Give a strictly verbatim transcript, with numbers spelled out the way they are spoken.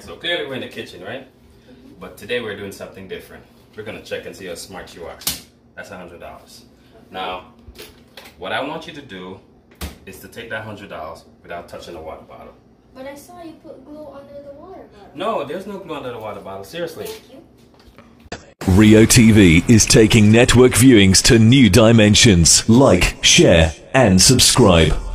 So clearly we're in the kitchen, right? But today we're doing something different. We're gonna check and see how smart you are. That's a hundred dollars. Now, what I want you to do is to take that hundred dollars without touching the water bottle. But I saw you put glue under the water bottle. No, there's no glue under the water bottle. Seriously. Thank you. Rio T V is taking network viewings to new dimensions. Like, share, and subscribe.